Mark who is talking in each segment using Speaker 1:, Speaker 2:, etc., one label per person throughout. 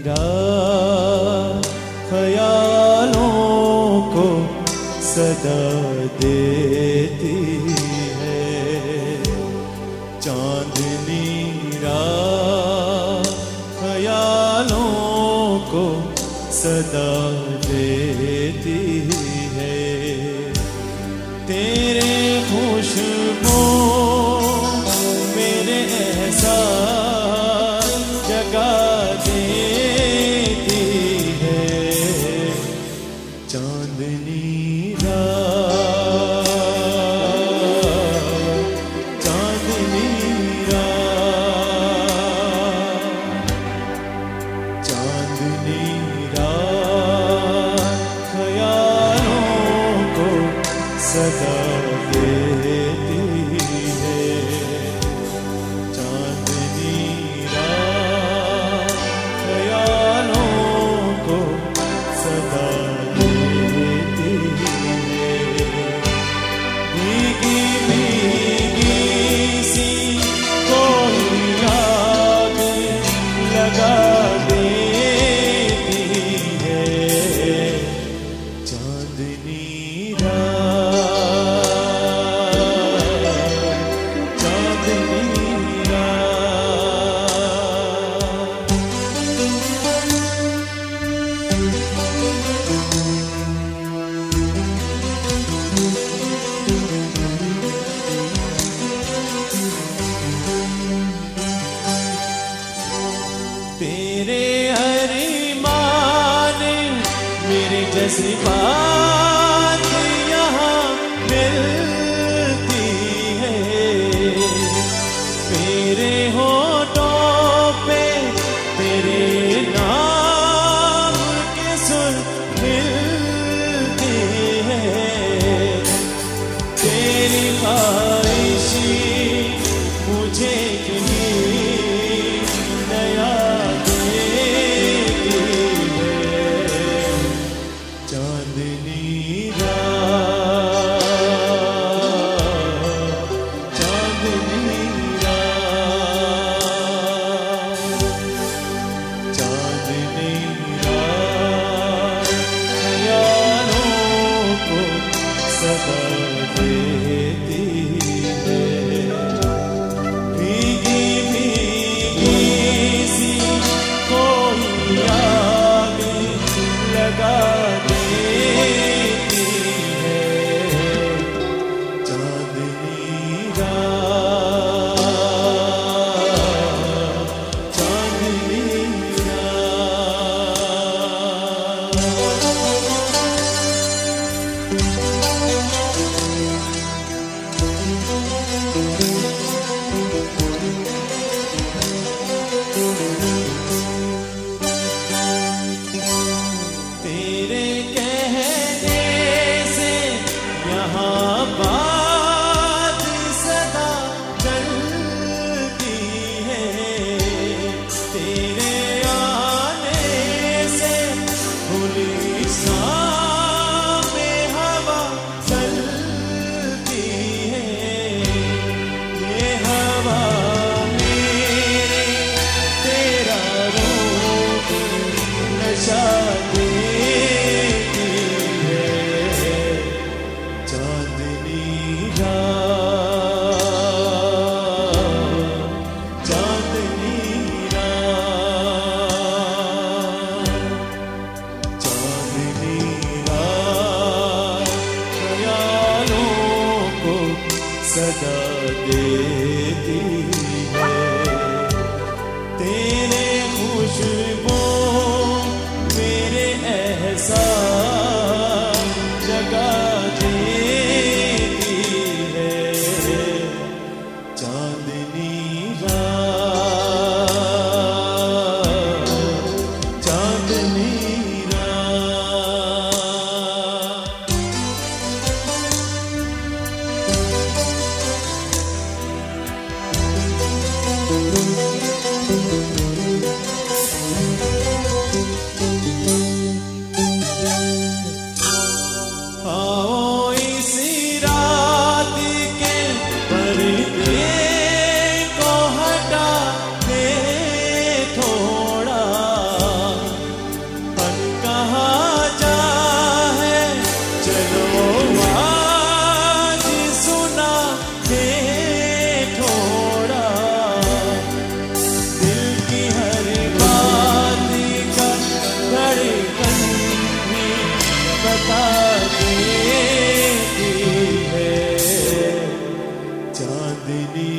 Speaker 1: रात ख्यालों को सदा देती है। चांदनी रात ख्यालों को सदा देती है। तेरे खुशबू मेरे एहसास जगा देती है। चांदनी रात, चांदनी रात, चांदनी रात ख्यालों को सदा देती है। चांदनी रात ख्यालों को सदा देती है। भीगी भीगी सी कोई याद लगा देती है। चांदनी तेरे अरमान मेरे जज्बात यहाँ मिलती है। तेरे होठों पे तेरे नाम के सुर मिलती है। तेरी ख्वाहिश मुझे नया चांदनी रात, चांदनी रात, चांदनी रात ख्यालों को सदा देती है। भीगी भीगी सी कोई याद लगा तेरे कहने से यहाँ बात सदा चलती है। तेरे आने से गुलिस्तान में हवा चलती है। ये हवा मेरे तेरा रूप नशा देती है। चांदनी रात, चांदनी रात, चांदनी रात ख्यालों को सदा देती है। तेरे खुशबू मेरे एहसास जगा देती है। चांदनी रात, चांदनी रात। कहाँ जाए, चलो आज सुना दे थोड़ा, दिल की हर बात का धड़कन भी बता देती है। चांदनी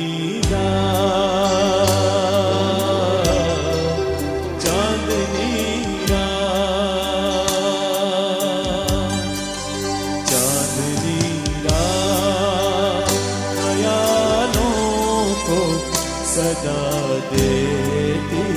Speaker 1: रात, चांदनी रात, चांदनी रात ख्यालों को सदा देती